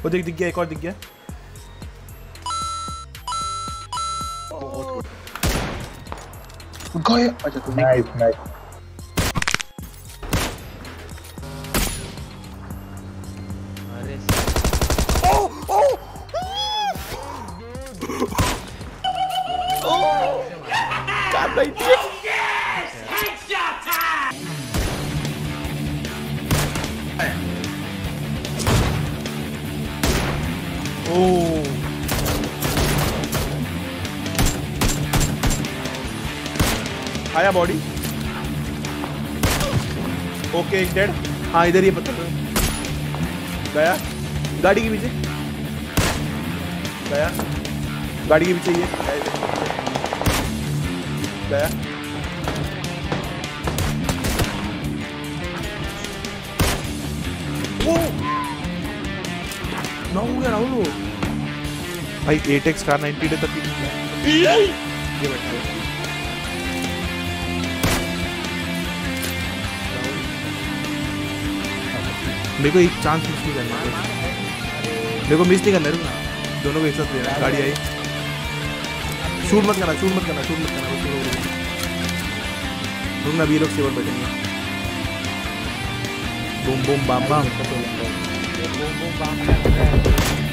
वो दिख गया, एक और दिख गया। अच्छा तुम नाइस नाइस। अरे काट रही थी। आया बॉडी। ओके एक डेड। हाँ इधर ये पत्थर गया, गाड़ी के पीछे गया, गाड़ी के पीछे ये गया। ओ ना हो गया राहुल भाई। 8x कार 90 डे तक ये बैठा है। मेरे को एक चांस मिस नहीं करना, मेरे को मिस नहीं करना। रुकना, दोनों को एक साथ लेना। गाड़ी आई, शूट मत करना, शूट मत करना, शूट मत करना। रुकना, अभी लोग सेवर बैठेंगे। Boom boom bam balm.